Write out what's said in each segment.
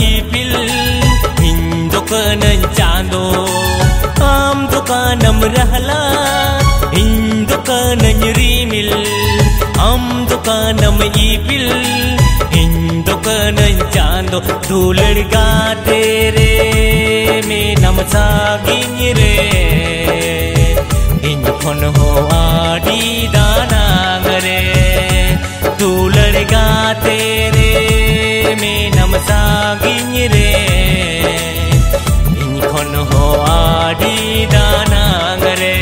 ipil Hindo kanan chando Am dukanam rahla Hindo kanan rimil Am dukanam ipil Hindo kanan chando Dulad gaate re Me nam saging re Hindo kon ho aadi danang re Dulad gaate re Me nam saging re Hindo kon ho aadi danang re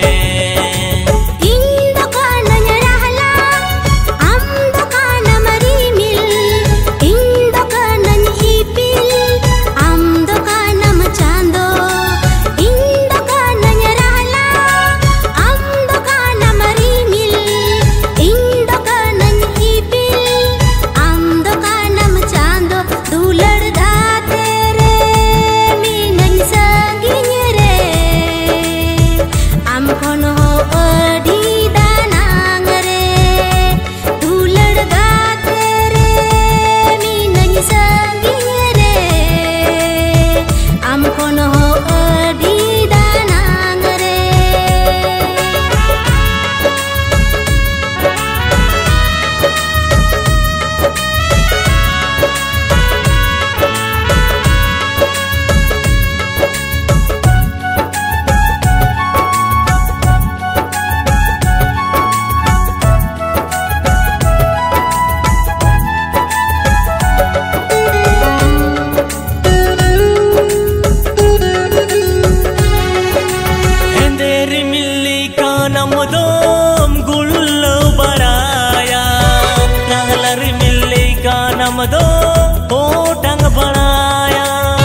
Namdo potang banaya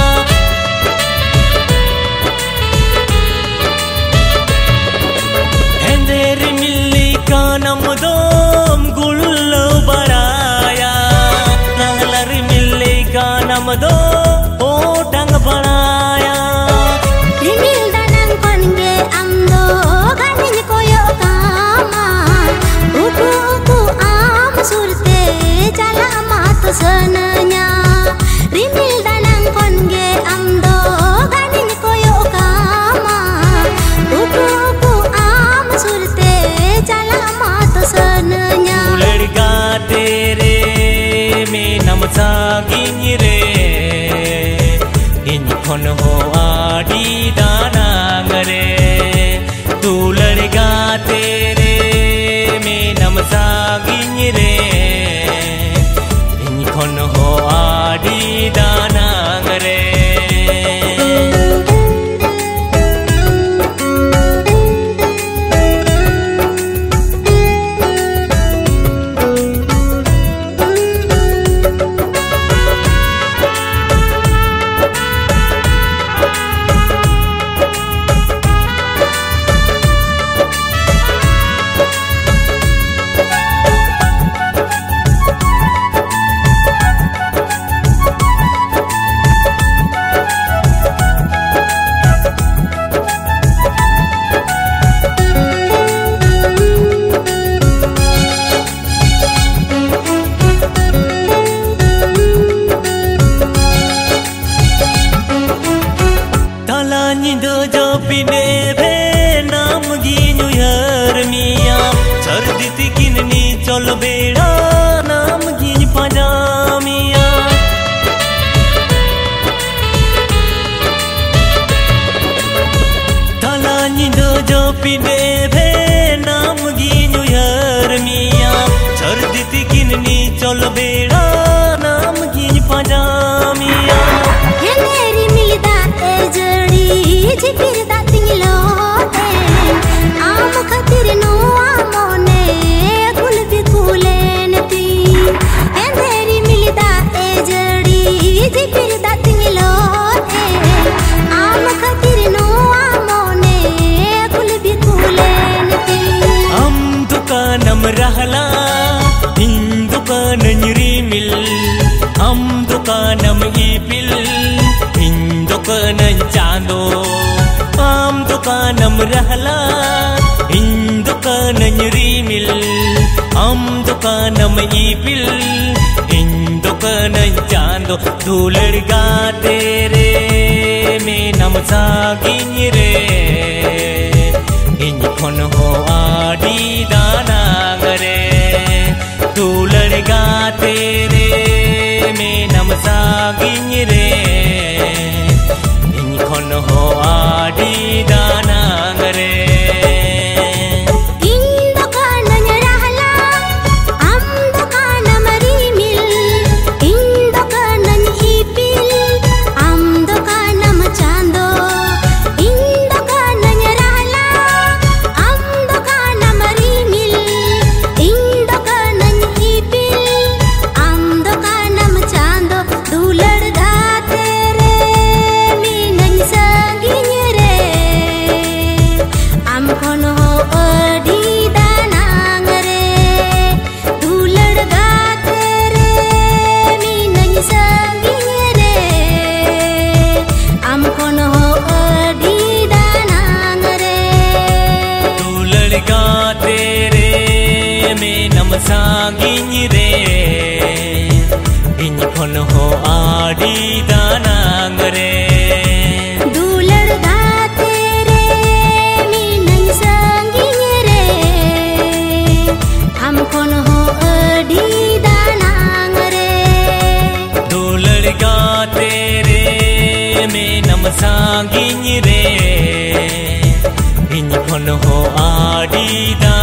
Enderi milli ka namdo gullo banaya Nahlari milli ka namdo potang banaya Rimil danang konge amdo ganin koyo kama Uku uku am surte jala senanya rimil danang konge amdo ganin koyo kama uku uku am surte jala mat senanya Dulad gaate re me nam saging re Hindo kon ho aadi danang re Dulad gaate re me nam saging re kon ho aadi danang re चल बेड़ा नाम गिन पजामिया तला निंदो जो पिने भे नाम गिन यार मिया सर्दी किन्नी चल बेड़ा नाम गिन पजामिया हेलेरी मिलदा ए जड़ी जिपिर दातिलो आम खातिर नो आमोने जिपिर दातिलो आम खातिर नो आमोने कुल भी कुलेनती हम दुकानम रहला हिंद दुकान rimil हम दुकानम ipil हिंद दुकान चांदो हम दुकानम रहला हिंद दुकान rimil हम दुकानम ipil हिंद कनन चांदो दुलड़ गाते रे में नम सागिन रे इन खन हो आड़ी दानांग रे दुलड़ गाते रे में नम सागिन रे इन खन हो आड़ी दानांग रे सागिन रे इन खन हो आड़ी दानांग रे दुलड़ गाते रे मीनन सागिन रे हम खन हो आड़ी दानांग रे दुलड़ गाते रे में नम सागिन रे इन खन हो आड़ी